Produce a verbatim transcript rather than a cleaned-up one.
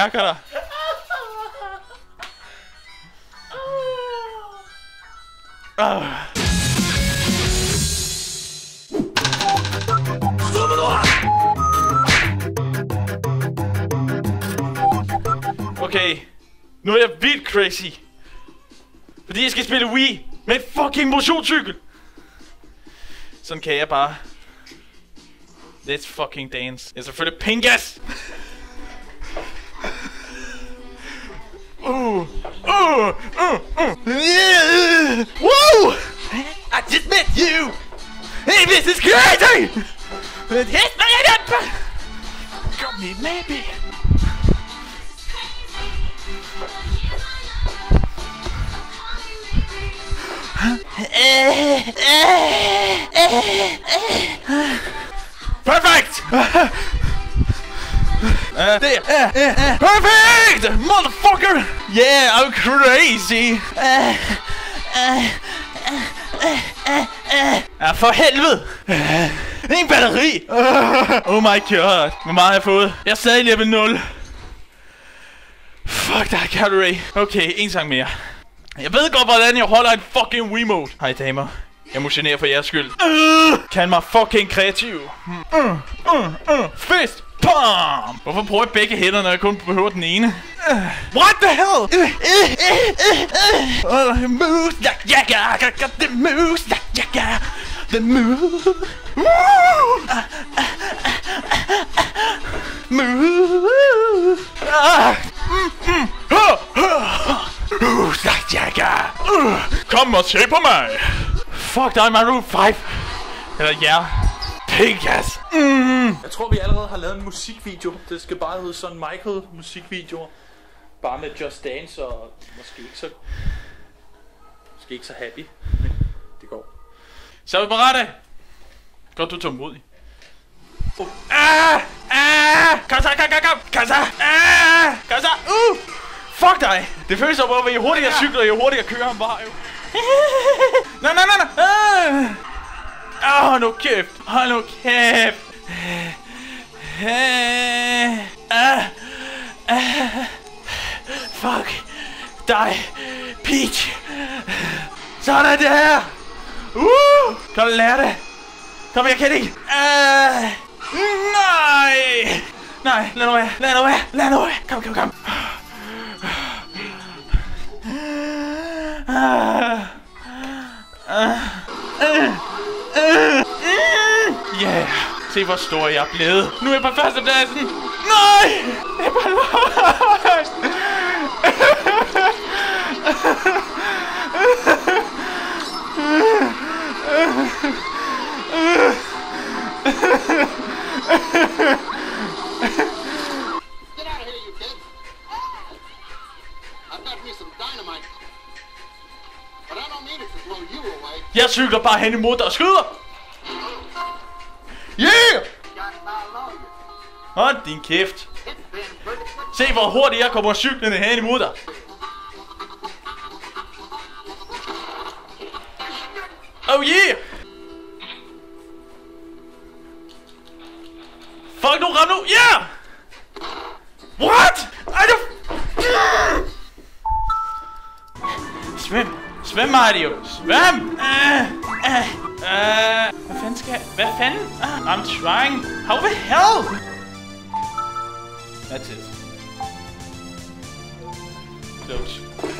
mærker dig. Uh. Okay, nu er jeg vildt crazy. Fordi jeg skal spille Wii med en fucking motionscykel. Sådan kan jeg bare. Let's fucking dance. Jeg er selvfølgelig pingas. Uh, uh, uh, uh. Yeah. Woo! I just met you. Hey, this is crazy. It hits my head up. Got me, maybe. Perfect! Uh, there. Uh, uh, uh. Perfect! Motherfucker! Yeah, I'm crazy! Uh, uh, uh, uh, uh. Ja, for helvede! Uh, en batteri! Uh, oh my god! Hvor meget har jeg fået? Jeg er stadig level nul. Fuck, der er calorie. Okay, en sang mere. Jeg ved godt, hvordan jeg holder en fucking Wiimote. Hej damer. Jeg motionerer for jeres skyld. Uh, Kald mig fucking kreativ. Uh, uh, uh. Fist! Bam! Hvorfor bruger jeg begge hænder, når jeg kun behøver den ene? Uh, what the hell? Uh, uh, uh, uh, uh. Moves like Jagger. I got the moves like Jagger. The moves. Uh, uh, Moves. Uh, mm, mm. Uh, uh. Moves like Jagger. Uh. Kom og se på mig. Fuck dig, Maroon five. Eller ja. Yeah. Pingas. Mm. Jeg tror, vi allerede har lavet en musikvideo. Det skal bare hedde sådan Michael musikvideo. Bare med Just Dance og måske ikke så... Måske ikke så happy. Men det går. Så er vi parate. Godt, du tog modig. Oh. Ah! Ah! Kom så, kom, kom, kom! Kom så! Ah! Kom så! Uh! Fuck dig! Det føles som om, at jo hurtigere jeg cykler, jo hurtigere jeg kører ham bare jo. Nej, nej, nej, nej! Åh, hold nu kæft! Hold nu kæft! Ah! Ah! Fuck dig, Peach! Sådan der! Uh! Kan du lære det? Kom, jeg kan det ikke! Uh! Nej! Nej, lad nu være, lad nu være, lad nu være! Kom, kom, kom! Yeah! Se hvor stor jeg er blevet! Nu er jeg på førstepladsen! Nej! Det er bare løgn! Get out of here, you kid! I've got me some dynamite, but I don't mean it to blow you away. Jeg cykler bare hen imod dig og skyder! Yeah! Hold din kæft! Se hvor hurtigt jeg kommer cyklende hen imod dig! Oh yeah! Fuck nu, ram nu! Yeah! What? I don't... Svøm! Svøm, Mario! Svøm! Uh, uh, uh, hvad fanden skal jeg... Hvad fanden? Uh, I'm trying. How the hell? That's it. Close.